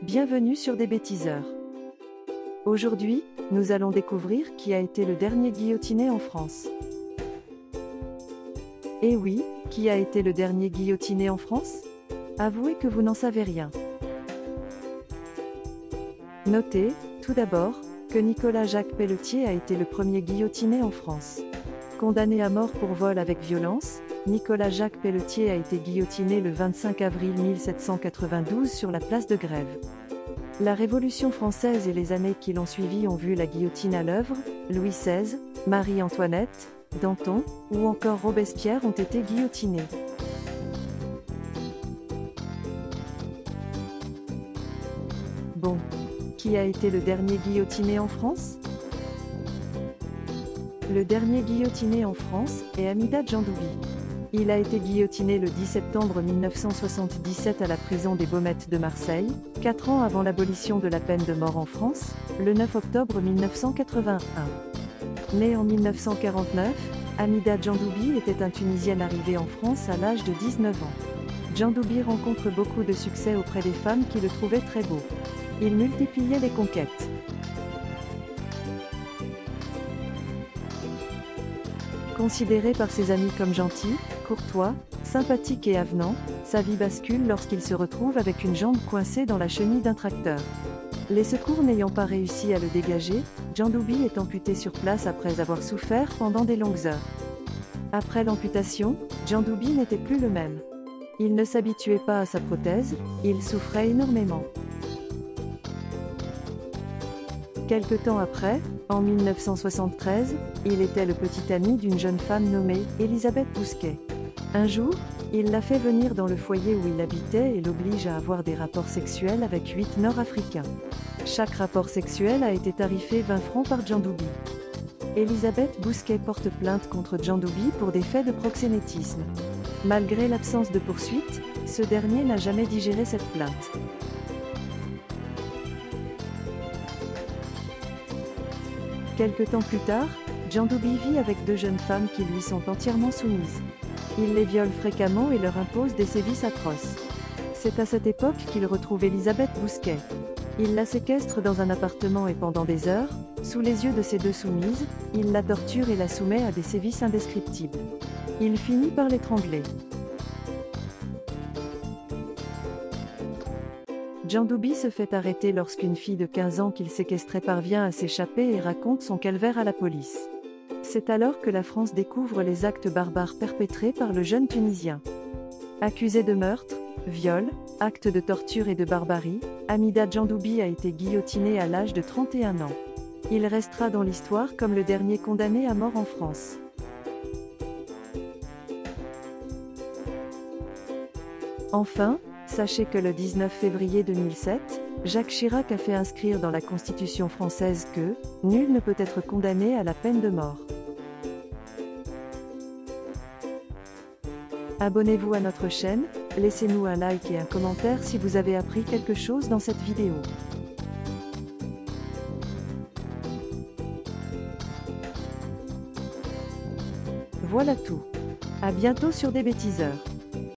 Bienvenue sur des bêtiseurs. Aujourd'hui, nous allons découvrir qui a été le dernier guillotiné en France. Eh oui, qui a été le dernier guillotiné en France? Avouez que vous n'en savez rien. Notez, tout d'abord, que Nicolas-Jacques Pelletier a été le premier guillotiné en France. Condamné à mort pour vol avec violence, Nicolas-Jacques Pelletier a été guillotiné le 25 avril 1792 sur la place de Grève. La Révolution française et les années qui l'ont suivi ont vu la guillotine à l'œuvre. Louis XVI, Marie-Antoinette, Danton, ou encore Robespierre ont été guillotinés. Bon, qui a été le dernier guillotiné en France? Le dernier guillotiné en France est Amida Djandoubi. Il a été guillotiné le 10 septembre 1977 à la prison des Baumettes de Marseille, 4 ans avant l'abolition de la peine de mort en France, le 9 octobre 1981. Né en 1949, Amida Djandoubi était un Tunisien arrivé en France à l'âge de 19 ans. Djandoubi rencontre beaucoup de succès auprès des femmes qui le trouvaient très beau. Il multipliait les conquêtes. Considéré par ses amis comme gentil, courtois, sympathique et avenant, sa vie bascule lorsqu'il se retrouve avec une jambe coincée dans la chenille d'un tracteur. Les secours n'ayant pas réussi à le dégager, Djandoubi est amputé sur place après avoir souffert pendant des longues heures. Après l'amputation, Djandoubi n'était plus le même. Il ne s'habituait pas à sa prothèse, il souffrait énormément. Quelque temps après, en 1973, il était le petit ami d'une jeune femme nommée Elisabeth Bousquet. Un jour, il l'a fait venir dans le foyer où il habitait et l'oblige à avoir des rapports sexuels avec 8 Nord-Africains. Chaque rapport sexuel a été tarifé 20 francs par Djandoubi. Elisabeth Bousquet porte plainte contre Djandoubi pour des faits de proxénétisme. Malgré l'absence de poursuite, ce dernier n'a jamais digéré cette plainte. Quelque temps plus tard, Djandoubi vit avec 2 jeunes femmes qui lui sont entièrement soumises. Il les viole fréquemment et leur impose des sévices atroces. C'est à cette époque qu'il retrouve Elisabeth Bousquet. Il la séquestre dans un appartement et pendant des heures, sous les yeux de ses 2 soumises, il la torture et la soumet à des sévices indescriptibles. Il finit par l'étrangler. Djandoubi se fait arrêter lorsqu'une fille de 15 ans qu'il séquestrait parvient à s'échapper et raconte son calvaire à la police. C'est alors que la France découvre les actes barbares perpétrés par le jeune Tunisien. Accusé de meurtre, viol, actes de torture et de barbarie, Amida Djandoubi a été guillotiné à l'âge de 31 ans. Il restera dans l'histoire comme le dernier condamné à mort en France. Enfin, sachez que le 19 février 2007, Jacques Chirac a fait inscrire dans la Constitution française que « Nul ne peut être condamné à la peine de mort ». Abonnez-vous à notre chaîne, laissez-nous un like et un commentaire si vous avez appris quelque chose dans cette vidéo. Voilà tout. À bientôt sur des bêtiseurs.